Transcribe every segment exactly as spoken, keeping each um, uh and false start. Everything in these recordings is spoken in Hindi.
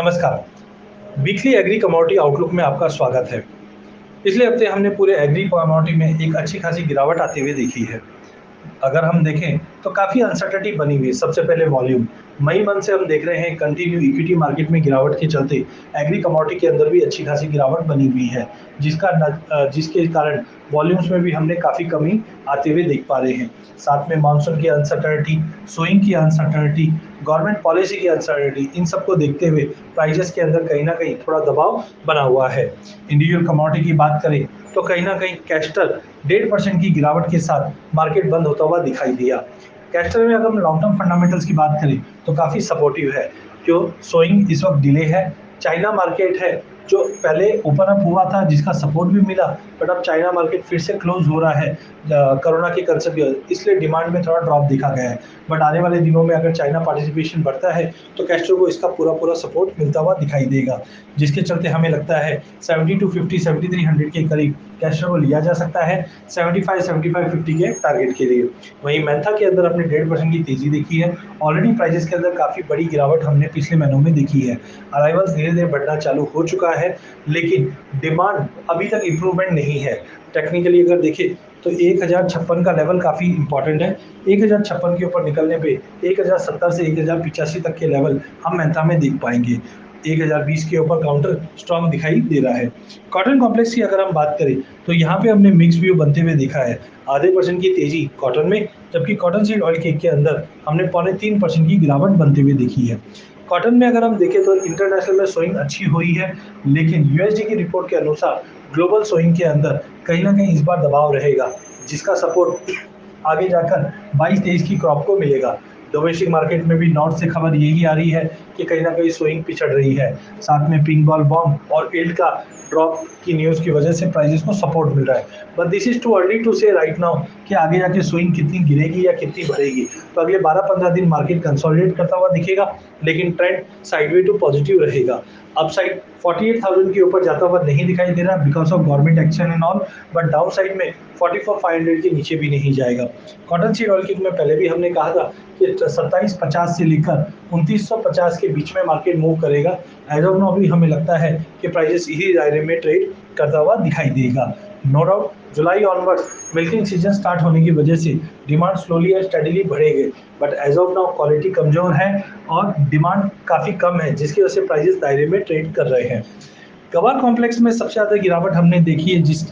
नमस्कार। वीकली एग्री कमोडिटी आउटलुक में आपका स्वागत है। पिछले हफ्ते हमने पूरे एग्री कमोडिटी में एक अच्छी खासी गिरावट आते हुए देखी है। अगर हम देखें तो काफ़ी अनसर्टेनिटी बनी हुई है। सबसे पहले वॉल्यूम, मई मंथ से हम देख रहे हैं कंटिन्यू इक्विटी मार्केट में गिरावट के चलते एग्री कमोडिटी के अंदर भी अच्छी खासी गिरावट बनी हुई है, जिसका न, अ, जिसके कारण वॉल्यूम्स में भी हमने काफ़ी कमी आते हुए देख पा रहे हैं। साथ में मानसून की अनसर्टेनिटी, सोइंग की अनसर्टेनिटी, गवर्नमेंट पॉलिसी की अनसर्टेनिटी, इन सबको देखते हुए प्राइजेस के अंदर कहीं ना कहीं थोड़ा दबाव बना हुआ है। इंडिविजुअल कमोडिटी की बात करें तो कहीं ना कहीं कैस्टर डेढ़ परसेंट की गिरावट के साथ मार्केट बंद होता हुआ दिखाई दिया। कैस्टर में अगर हम लॉन्ग टर्म फंडामेंटल्स की बात करें तो काफ़ी सपोर्टिव है, क्यों सोइंग इस वक्त डिले है। चाइना मार्केट है जो पहले ओपन अप हुआ था, जिसका सपोर्ट भी मिला, बट अब चाइना मार्केट फिर से क्लोज हो रहा है कोरोना के कंसेप्ट की वजह से, इसलिए डिमांड में थोड़ा ड्रॉप देखा गया है। बट आने वाले दिनों में अगर चाइना पार्टिसिपेशन बढ़ता है तो कैस्टर को इसका पूरा पूरा सपोर्ट मिलता हुआ दिखाई देगा, जिसके चलते हमें लगता है seventy two fifty seventy three hundred के करीब कैस्टर को लिया जा सकता है seventy five seventy five fifty के टारगेट के लिए। वहीं मैंथा के अंदर हमने डेढ़ परसेंट की तेजी देखी है। ऑलरेडी प्राइजेस के अंदर काफ़ी बड़ी गिरावट हमने पिछले महीनों में देखी है। अराइवल्स धीरे धीरे बढ़ना चालू हो चुका है, लेकिन डिमांड अभी तक इम्प्रूवमेंट नहीं है। टेक्निकली अगर देखें तो एक हज़ार छप्पन का लेवल काफ़ी इंपॉर्टेंट है। एक हज़ार छप्पन के ऊपर निकलने पे एक हज़ार सत्तर से एक हज़ार पिचासी तक के लेवल हम मैंथा में देख पाएंगे। एक हज़ार बीस के ऊपर काउंटर स्ट्रॉन्ग दिखाई दे रहा है। कॉटन कॉम्प्लेक्स की अगर हम बात करें तो यहाँ पे हमने मिक्स व्यू बनते हुए देखा है। आधे परसेंट की तेजी कॉटन में, जबकि कॉटन सीड ऑयल केक के अंदर हमने पौने तीन परसेंट की गिरावट बनते हुए देखी है। कॉटन में अगर हम देखें तो इंटरनेशनल में सोइंग अच्छी हुई है, लेकिन यूएसडी की रिपोर्ट के अनुसार ग्लोबल सोइंग के अंदर कहीं ना कहीं इस बार दबाव रहेगा, जिसका सपोर्ट आगे जाकर बाईस तेईस की क्रॉप को मिलेगा। डोमेस्टिक मार्केट में भी नॉर्थ से खबर यही आ रही है कि कहीं ना कहीं सोइंग पिछड़ रही है। साथ में पिंक बॉल बॉम्ब और यील्ड का ड्रॉप की न्यूज़ की वजह से प्राइजेस को सपोर्ट मिल रहा है। But this is too early to say right now कि आगे जाके स्विंग कितनी गिरेगी या कितनी बढ़ेगी। तो अगले बारह पंद्रह दिन मार्केट कंसोलिडेट करता हुआ दिखेगा, लेकिन ट्रेंड साइडवे टू पॉजिटिव रहेगा। अपसाइड फोर्टी एट थाउजेंड के ऊपर जाता हुआ नहीं दिखाई दे रहा because of government action and all, but downside में फोर्टी फोर फाइव हंड्रेड के नीचे भी नहीं जाएगा। कॉटन सीड ऑयल किक में पहले भी हमने कहा था कि सत्ताईस पचास से लेकर उनतीस सौ पचास के बीच में मार्केट मूव करेगा। एज ऑफ नाउ भी हमें लगता है कि प्राइजेस इसी दायरे में ट्रेड करता हुआ दिखाई देगा। No doubt July onwards milking season start होने की वजह से डिमांड स्लोली एंड स्टडीली बढ़ेगी, but as of now quality कमजोर है और डिमांड काफ़ी कम है, जिसकी वजह से प्राइजेस दायरे में ट्रेड कर रहे हैं। गवार कॉम्प्लेक्स में सबसे ज़्यादा गिरावट हमने देखी है, जिस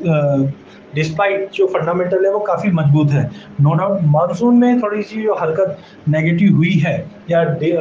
डिस्पाइट जो फंडामेंटल है वो काफ़ी मजबूत है। नो डाउट मानसून में थोड़ी सी जो हरकत नेगेटिव हुई है या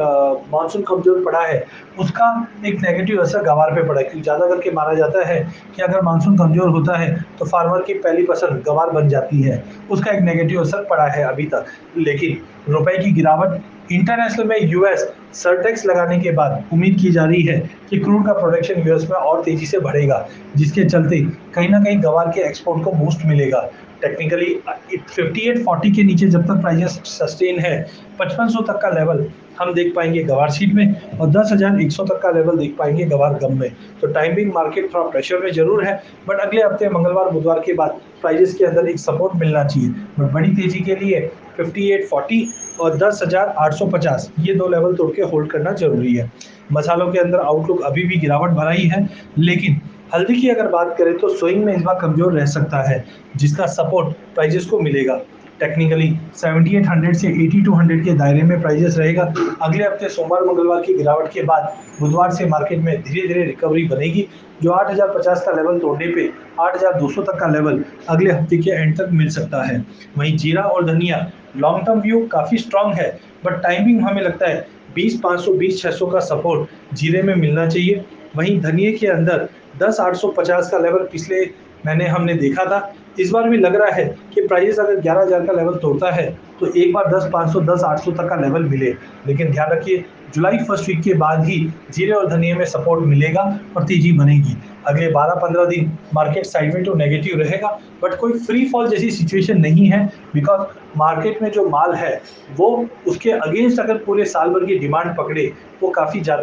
मानसून कमजोर पड़ा है, उसका एक नेगेटिव असर गवार पे पड़ा है, क्योंकि ज़्यादा करके माना जाता है कि अगर मानसून कमजोर होता है तो फार्मर की पहली पसंद गवार बन जाती है। उसका एक नेगेटिव असर पड़ा है अभी तक। लेकिन रुपए की गिरावट, इंटरनेशनल में यूएस सरटेक्स लगाने के बाद उम्मीद की जा रही है कि क्रूड का प्रोडक्शन यूएस में और तेजी से बढ़ेगा, जिसके चलते कहीं ना कहीं गवार के एक्सपोर्ट को बूस्ट मिलेगा। टेक्निकली फिफ्टी एट फोर्टी के नीचे जब तक प्राइजेस सस्टेन है, पचपन सौ तक का लेवल हम देख पाएंगे गवार सीट में और दस हज़ार एक सौ तक का लेवल देख पाएंगे गवार गम में। तो टाइमिंग मार्केट थोड़ा प्रेशर में जरूर है, बट अगले हफ्ते मंगलवार बुधवार के बाद प्राइजेस के अंदर एक सपोर्ट मिलना चाहिए। बट बड़ी तेजी के लिए फिफ्टी एट फोर्टी और दस हज़ार आठ सौ पचास ये दो लेवल तोड़ के होल्ड करना जरूरी है। मसालों के अंदर आउटलुक अभी भी गिरावट भरा ही है, लेकिन हल्दी की अगर बात करें तो स्विंग में इस बार कमजोर रह सकता है, जिसका सपोर्ट प्राइजेस को मिलेगा। टेक्निकली सेवेंटी एट हंड्रेड से एटी टू हंड्रेड के दायरे में प्राइजेस रहेगा। अगले हफ्ते सोमवार मंगलवार की गिरावट के बाद बुधवार से मार्केट में धीरे धीरे रिकवरी बनेगी, जो आठ हज़ार पचास का लेवल तोड़ने पे आठ हज़ार दो सौ तक का लेवल अगले हफ्ते के एंड तक मिल सकता है। वहीं जीरा और धनिया लॉन्ग टर्म व्यू काफ़ी स्ट्रांग है, बट टाइमिंग हमें लगता है बीस पाँच सौ बीस छह सौ का सपोर्ट जीरे में मिलना चाहिए। वहीं धनिये के अंदर दस आठ सौ पचास का लेवल पिछले महीने हमने देखा था। इस बार भी लग रहा है कि प्राइस अगर ग्यारह हज़ार का लेवल तोड़ता है तो एक बार दस पाँच सौ दस आठ सौ तक का लेवल मिले, लेकिन ध्यान रखिए जुलाई फर्स्ट वीक के बाद ही जीरे और धनिये में सपोर्ट मिलेगा और तेजी बनेगी। अगले बारह पंद्रह दिन मार्केट साइडवे टू नेगेटिव रहेगा, बट कोई फ्री फॉल जैसी सिचुएशन नहीं है, बिकॉज मार्केट में जो माल है वो उसके अगेंस्ट अगर पूरे साल भर की डिमांड पकड़े वो काफ़ी ज़्यादा है।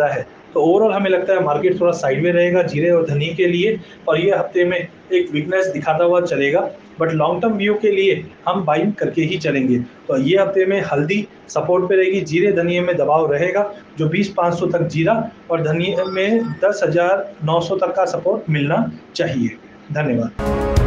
तो ओवरऑल हमें लगता है मार्केट थोड़ा साइड में रहेगा जीरे और धनिये के लिए, और ये हफ्ते में एक वीकनेस दिखाता हुआ चलेगा, बट लॉन्ग टर्म व्यू के लिए हम बाइंग करके ही चलेंगे। तो ये हफ्ते में हल्दी सपोर्ट पे रहेगी, जीरे धनिये में दबाव रहेगा, जो बीस पाँच सौ तक जीरा और धनिये में दस हज़ार नौ सौ तक का सपोर्ट मिलना चाहिए। धन्यवाद।